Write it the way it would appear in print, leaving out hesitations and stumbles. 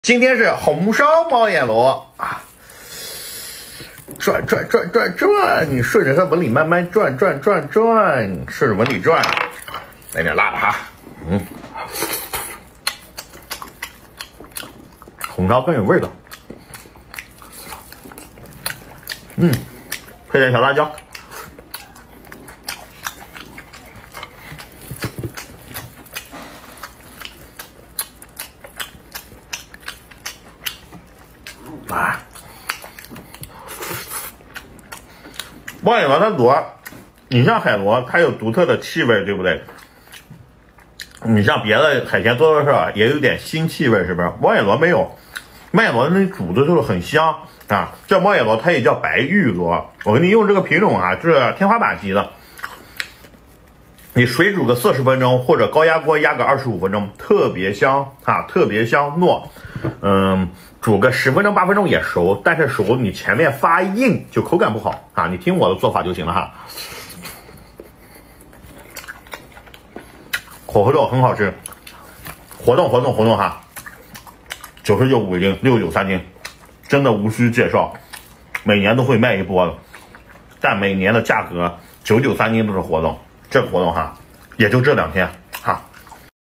今天是红烧猫眼螺啊，转，你顺着它纹理慢慢转，顺着纹理转，来点辣的哈，红烧更有味道，配点小辣椒。猫眼螺它螺，你像海螺，它有独特的气味，对不对？你像别的海鲜做的是也有点腥气味，是不是？猫眼螺没有，猫眼螺那煮的时候很香啊。这猫眼螺它也叫白玉螺，我给你用这个品种啊，是天花板级的。你水煮个40分钟，或者高压锅压个25分钟，特别香啊，特别香糯。煮个10分钟8分钟也熟，但是熟你前面发硬就口感不好啊，你听我的做法就行了哈。火候肉很好吃，活动哈，99.5斤，69.3斤，真的无需介绍，每年都会卖一波的，但每年的价格99.3斤都是活动，这个活动哈，也就这2天。